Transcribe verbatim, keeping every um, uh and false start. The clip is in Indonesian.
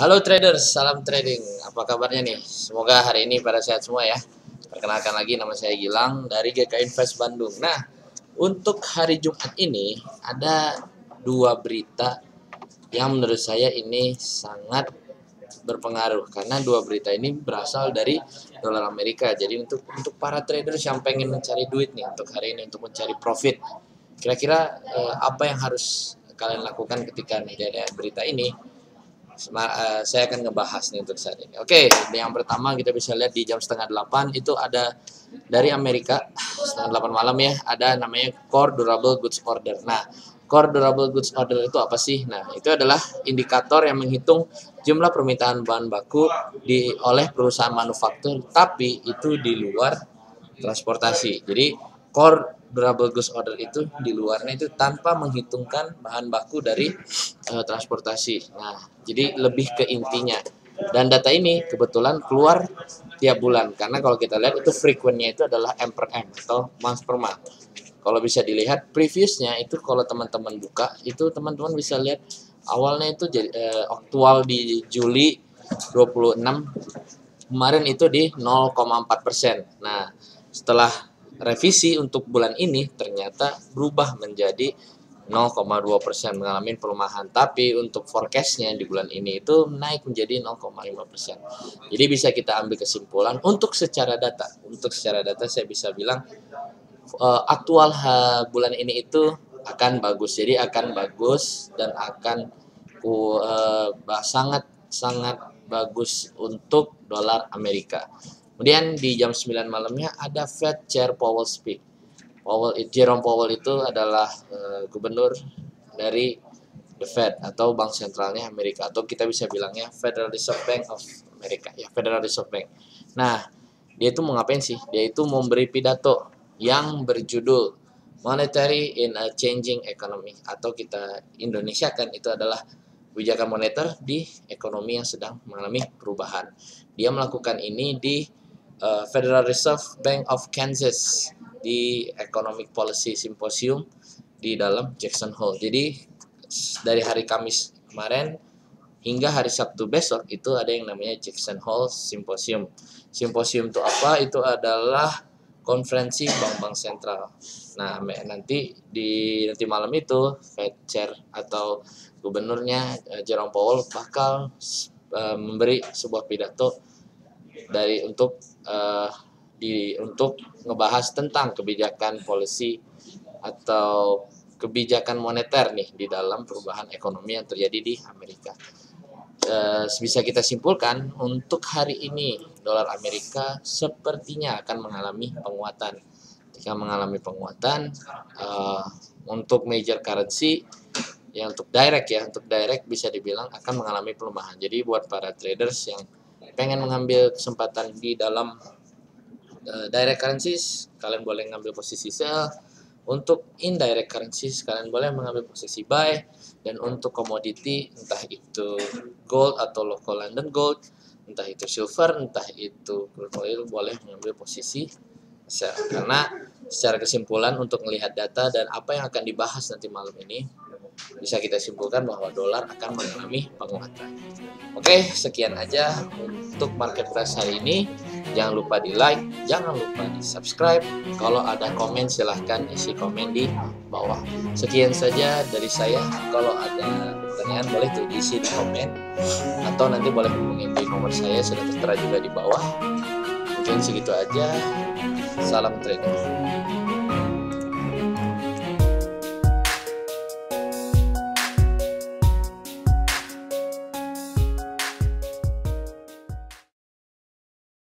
Halo traders, salam trading. Apa kabarnya nih? Semoga hari ini pada sehat semua ya. Perkenalkan lagi, nama saya Gilang dari G K Invest Bandung. Nah, untuk hari Jumat ini ada dua berita yang menurut saya ini sangat berpengaruh karena dua berita ini berasal dari dolar Amerika. Jadi untuk untuk para traders yang pengen mencari duit nih untuk hari ini, untuk mencari profit, kira-kira eh, apa yang harus kalian lakukan ketika ada berita ini? Uh, saya akan ngebahas nih untuk saat ini. Oke, yang pertama kita bisa lihat di jam setengah delapan itu ada dari Amerika, setengah delapan malam ya, ada namanya Core Durable Goods Order. Nah, Core Durable Goods Order itu apa sih? Nah, itu adalah indikator yang menghitung jumlah permintaan bahan baku di oleh perusahaan manufaktur, tapi itu di luar transportasi. Jadi Core Durable Goods Order itu di luarnya itu tanpa menghitungkan bahan baku dari uh, transportasi. Nah, jadi lebih ke intinya. Dan data ini kebetulan keluar tiap bulan karena kalau kita lihat itu frequentnya itu adalah M per M atau month per month. Kalau bisa dilihat previousnya itu kalau teman-teman buka itu teman-teman bisa lihat awalnya itu jadi uh, aktual di Juli dua puluh enam, kemarin itu di nol koma empat persen. Nah, setelah revisi untuk bulan ini ternyata berubah menjadi nol koma dua persen, mengalami pelemahan. Tapi untuk forecastnya di bulan ini itu naik menjadi nol koma lima persen. Jadi bisa kita ambil kesimpulan untuk secara data. Untuk secara data saya bisa bilang uh, aktual uh, bulan ini itu akan bagus. Jadi akan bagus dan akan uh, sangat sangat bagus untuk dolar Amerika. Kemudian di jam sembilan malamnya ada Fed Chair Powell speak. Powell, Jerome Powell itu adalah uh, gubernur dari The Fed atau bank sentralnya Amerika, atau kita bisa bilangnya Federal Reserve Bank of America ya, Federal Reserve Bank. Nah, dia itu mau ngapain sih? Dia itu memberi pidato yang berjudul Monetary in a Changing Economy, atau kita Indonesia kan itu adalah kebijakan moneter di ekonomi yang sedang mengalami perubahan. Dia melakukan ini di Uh, Federal Reserve Bank of Kansas di Economic Policy Symposium di dalam Jackson Hole. Jadi dari hari Kamis kemarin hingga hari Sabtu besok itu ada yang namanya Jackson Hole Symposium. Symposium itu apa? Itu adalah konferensi bank-bank sentral. Nah, nanti di nanti malam itu Fed Chair atau gubernurnya uh, Jerome Powell bakal uh, memberi sebuah pidato dari untuk uh, di untuk ngebahas tentang kebijakan policy atau kebijakan moneter nih di dalam perubahan ekonomi yang terjadi di Amerika. Uh, bisa kita simpulkan untuk hari ini dolar Amerika sepertinya akan mengalami penguatan. Jika mengalami penguatan uh, untuk major currency yang untuk direct ya, untuk direct bisa dibilang akan mengalami pelemahan. Jadi buat para traders yang pengen mengambil kesempatan di dalam uh, direct currencies, kalian boleh ngambil posisi sell. Untuk indirect currencies, kalian boleh mengambil posisi buy. Dan untuk komoditi, entah itu gold atau local London gold, entah itu silver, entah itu crude oil, boleh mengambil posisi sell. Karena secara kesimpulan untuk melihat data dan apa yang akan dibahas nanti malam ini, bisa kita simpulkan bahwa dolar akan mengalami penguatan. Oke, sekian aja untuk market price hari ini. Jangan lupa di like, jangan lupa di subscribe. Kalau ada komen silahkan isi komen di bawah. Sekian saja dari saya. Kalau ada pertanyaan boleh tuh diisi di komen, atau nanti boleh hubungi di nomor saya sudah tertera juga di bawah. Mungkin segitu aja. Salam trading.